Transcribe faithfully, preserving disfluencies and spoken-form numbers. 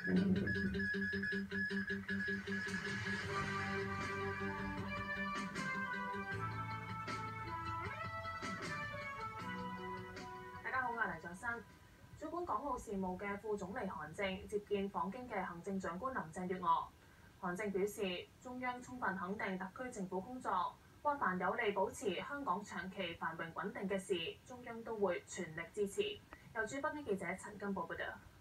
大家好，我係黎作生。主管港澳事務嘅副總理韓正接見訪京嘅行政長官林鄭月娥。韓正表示，中央充分肯定特區政府工作，話凡有利保持香港長期繁榮穩定嘅事，中央都會全力支持。由駐北京記者陳金寶報道。